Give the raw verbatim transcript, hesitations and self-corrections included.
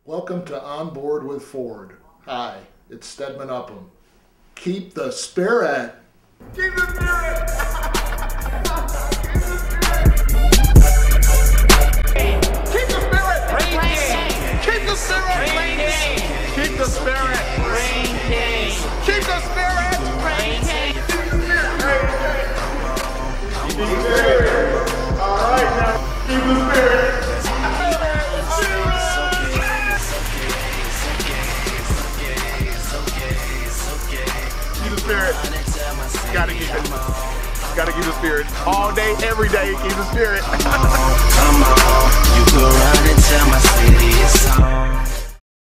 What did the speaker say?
Welcome to On Board with Ford. Hi, it's Stedman Upham. Keep the spirit. Keep the spirit. Keep the spirit. Rain King. Keep the spirit. Rain King. Keep the spirit. Rain King. Keep the spirit. Rain King. Keep the spirit. All right, now keep the spirit. Spirit. Gotta keep it. Gotta keep the spirit. All day, every day, keep the spirit. Come on, come on. You can run and tell my city it's on.